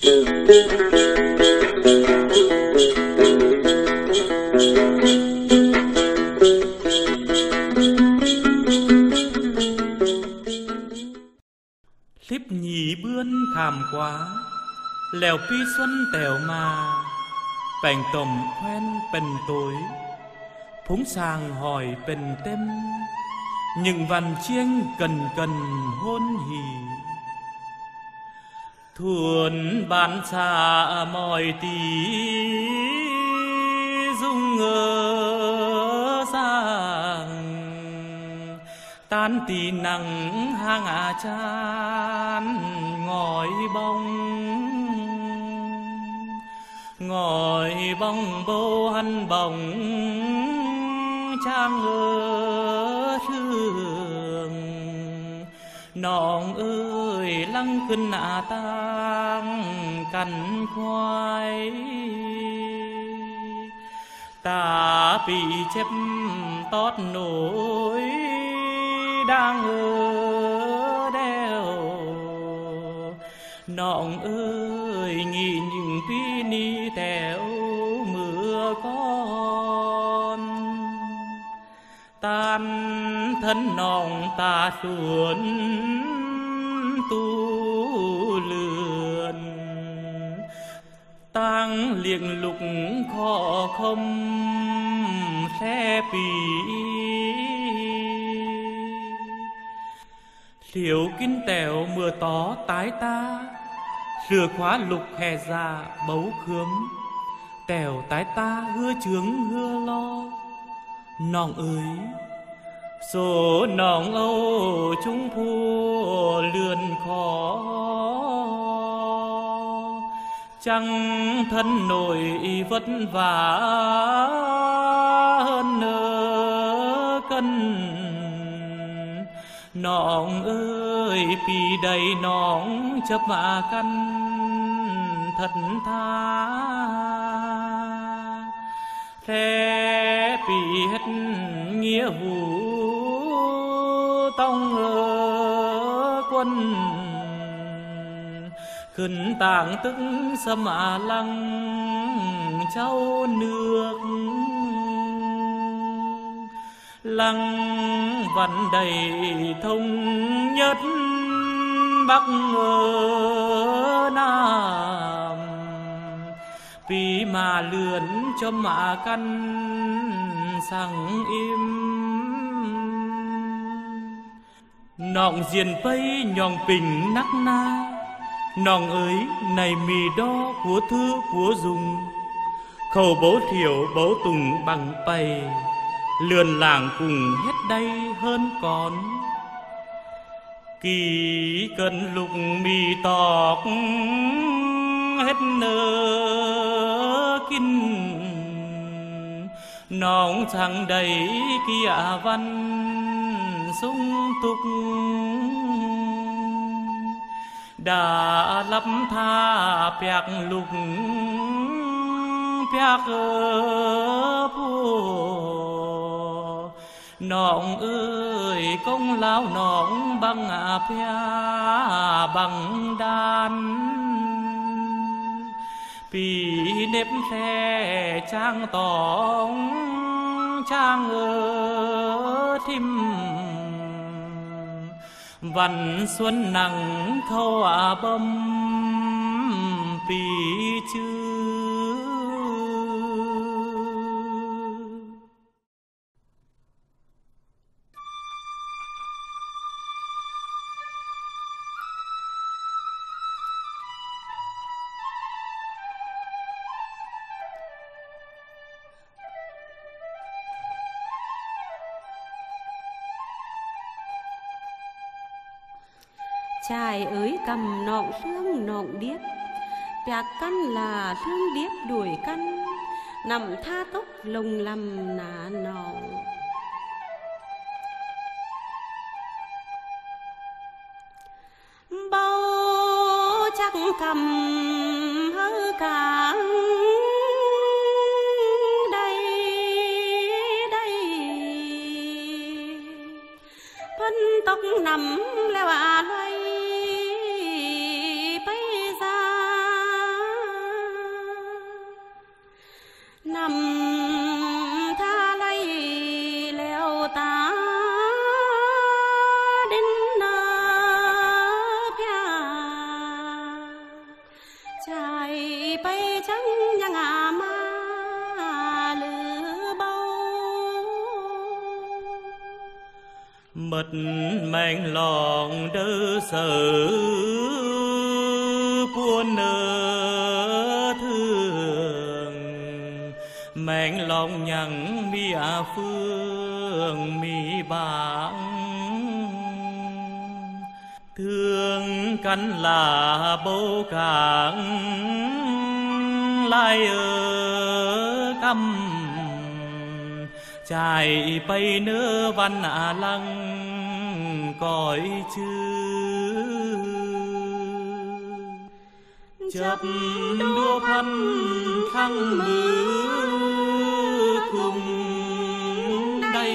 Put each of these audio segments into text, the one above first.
Liếp nhì bươn khảm quá lèo pi xuân tèo mà bèn tầm khoen bền tối phúng sàng hỏi bền tem những văn chiêng cần cần hôn hỉ thuần bán xa mọi tí dung ngơ sang tan tì nắng hang chan ngồi bông bô hân bồng trang ở trường nòng ơi lăngขึ้นtang cằn khoai ta bị chép tót nổi đang ở đeo nòng ơi nghĩ những pi ni tèo mưa con tan thân nòng ta xuống tu lượn tang liệng lục khó không xe pì liều kinh tèo mưa tó tái ta rửa khóa lục hè già bấu khướm tèo tái ta hưa chướng hưa lo nòng ơi số nòng âu chúng phu lượn khó chẳng thân nổi vất vả hơn nỡ cân nòng ơi vì đầy nòng chấp mà căn thật tha thế vì hết nghĩa vụ tông ở quân khẩn tàng tức xâm lăng châu nước lăng văn đầy thông nhất bắc ở nam vì mà lượn cho mà căn sang im nọng diền pây nhòng bình nắc na nòng ơi này mì đo của thư của dùng khẩu bố thiểu bố tùng bằng pầy lườn làng cùng hết đây hơn còn kỳ cân lục mì tọc hết nơ kinh nòng chẳng đầy kia văn sung túc đã lắp tha bẹc lục bẹc phù nòng ơi công lao nòng bằng bẹc bằng đàn vì nếp xe trang tòng trang ở thim văn xuân nắng khâu bâm vì chứ trai ới cầm nọng thương nọng điếc bạc căn là thương điếc đuổi căn nằm tha tốc lồng lầm nà nọng bao chắc cầm hơ cả đây đây phân tóc nằm leo loay mật mang lòng đỡ sở buồn nỡ thương mang lòng nhằng mi phương mi bảng thương căn là bố cảng lai ở căm chạy bay nỡ văn lăng cõi chư chấp đua phân khăng mứ cùng đây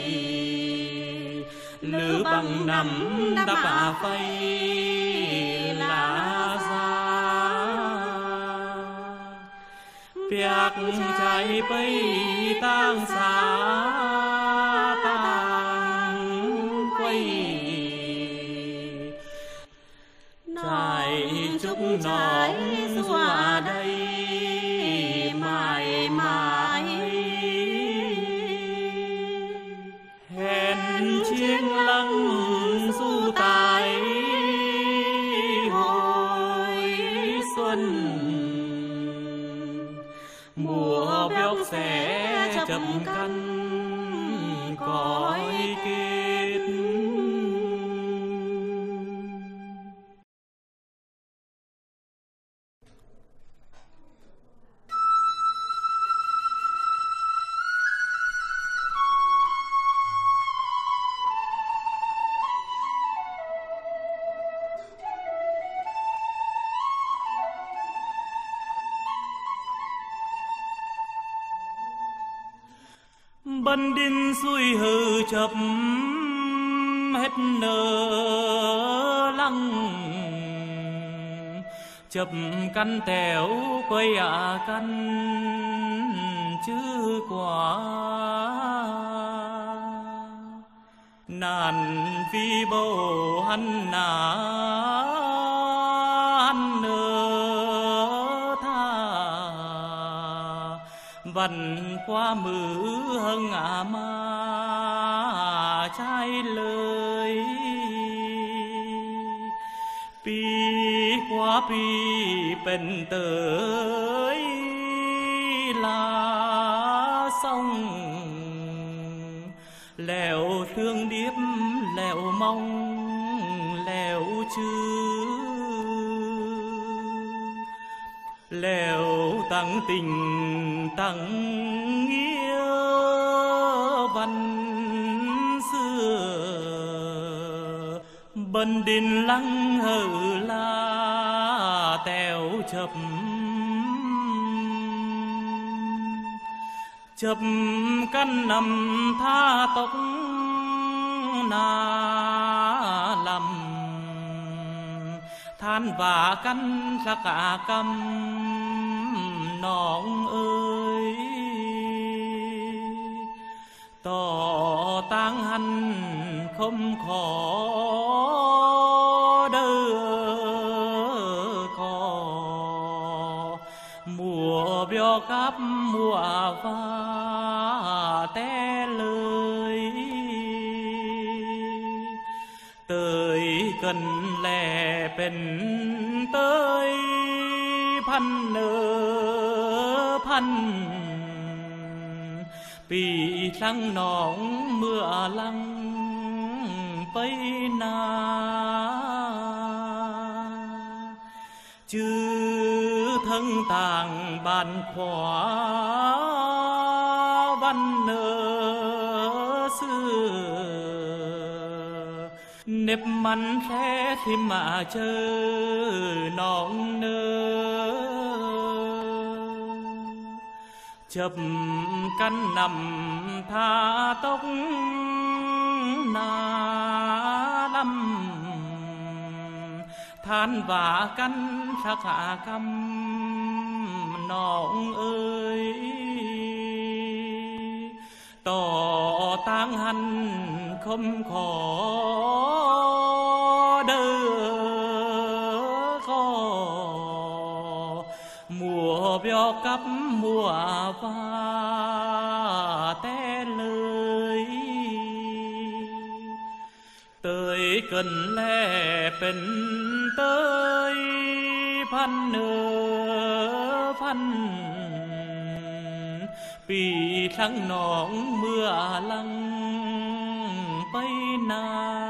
lữ bằng nắm đắp phây lá ra việc chạy bay tang xa tang quay trải chúc nón xóa đây mãi mãi hẹn chiêng lăng du tài hồi xuân mùa béo sẽ chậm căn cõi kết. Bần đinh xuôi hư chập hết nở lăng chập căn tèo quay căn chứ quả nàn vì bầu hắn nà hắn nở tha vần qua mứ hưng ma trái lời pi qua pi bên tới là sông lèo thương điếp lèo mong lèo chư lèo tăng tình tăng nghĩa văn xưa bần đinh lăng hờ la tèo chập chập căn nằm tha tóc na lầm than và căn sắc cả căm nón ơi tỏ tang hành không khó đỡ khó mùa bio cáp mùa và té lời tới cần lè bên tớiพันพันปีทั้งหนองเมื่อลังไปนาจื้อทั้งต่างบ้านขวาวันเนอเสือเน็บมันแท้ที่มาเจอน้องเนอchập căn nằm tha tóc na lâm than và căn sắc hạ căm nọng ơi tỏ tang hành không khó đỡ khó mùa bio cắp mùa và té lời cần lẽ bên tớiพัน nơพัน ปีทั้งหนองเมื่อลังไปนา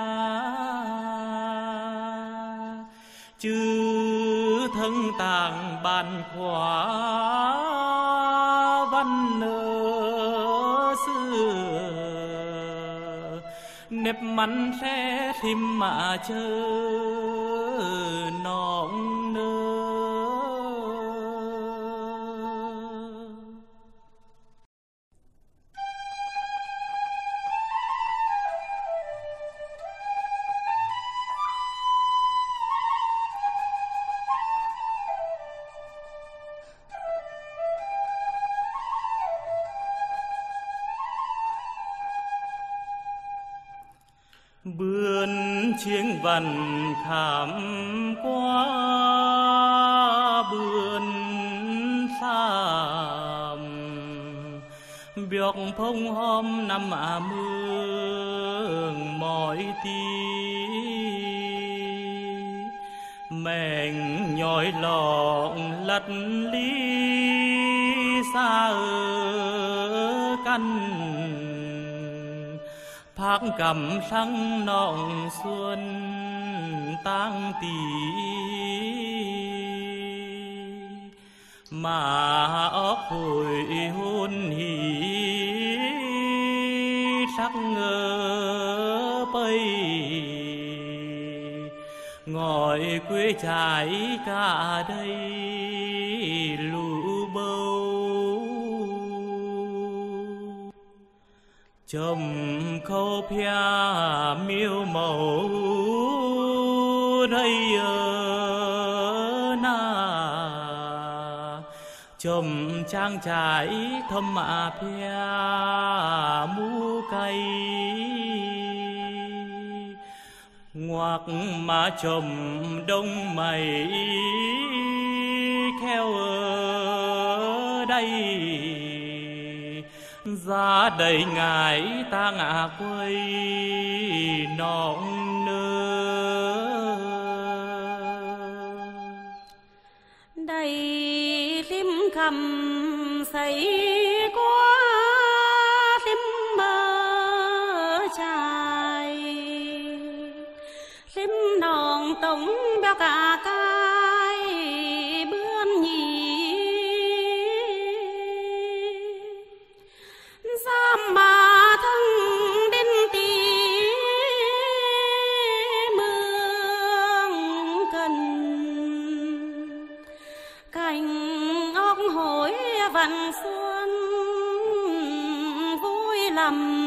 จื้อทั้งต่างบ้านขวาวันเนอเสือเน็บมันแท้ทิมมาเจอน้องเนอbươn chiếng vằn khám qua bươn xàm biọc phong hôm năm mương mỏi tí mèn nhói lọng lật lý xa ở cănพักกำทั้งน้องส่วนตั้งตีมาออกหุยหุ่นหีสักเงอไปngồi quê trái cả đây lũ bầu chồng khâu pia miêu màu đây na chồng trang trải thâm mà pia mu cây ngoạc mà chồng đông mày kheo ở đây ra đầy ngài ta ngả quay nọn nơ đầy lim cầm say qua lim mơ chài lim nòng tổng béo cả cái bươn nhì mà thân đến tí mương cần cành ốc hối vằn xuân vui lắm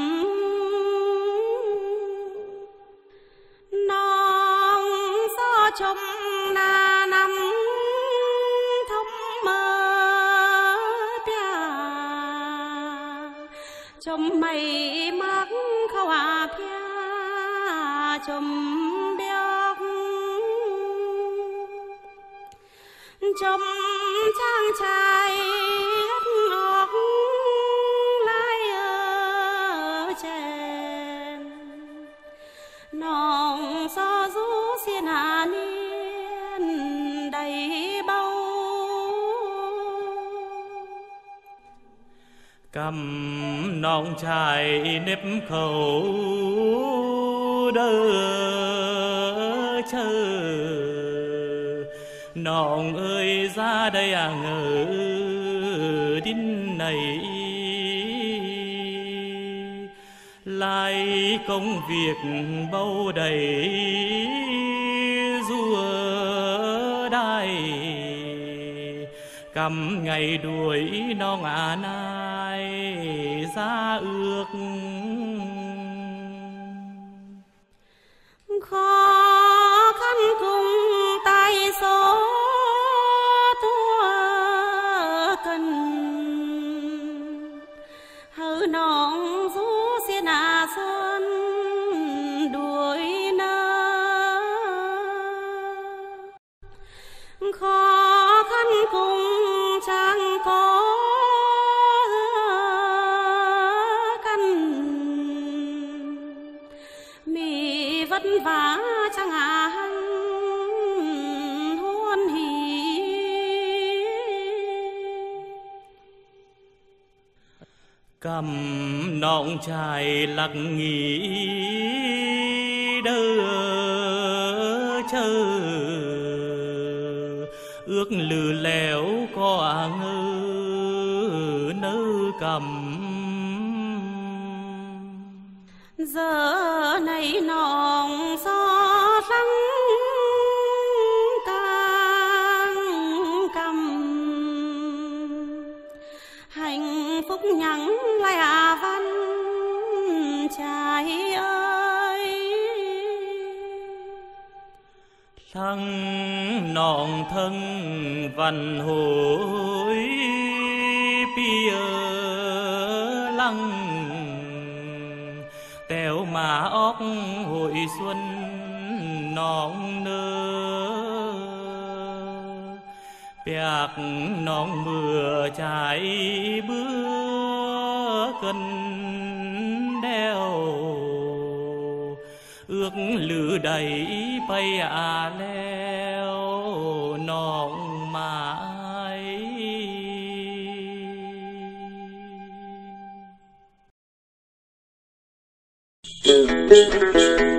non gió trông na năm thấm mơ chôm mây mắc khâu à pia chôm béo chôm trang trai ngọc lai ở trên nòng gió rú xiên hà niên đầy bầu cầm nòng chài nếp khẩu đơ chờ nòng ơi ra đây à ngờ đinh này lại công việc bao đầy rùa đai cầm ngày đuổi non à nai ra ước khó khăn cùng tay số thua cần hư nón rú xiên à xuân đuổi nơ khó khăn cùng chẳng có căn và chẳng hăng hoan hỉ. Cầm nọng trai lắc nghỉ đơ chờ ước lừ lẻo có ngơ nơ cầm. Giờ này nòng gió lắng càng cầm hạnh phúc nhắn lại văn trai ơi. Thăng nọng thân văn hối bia lăng tèo mà óc hội xuân nong nơ bẹc nong mưa trái bữa cân đeo ước lử đầy bay leo nong mãi.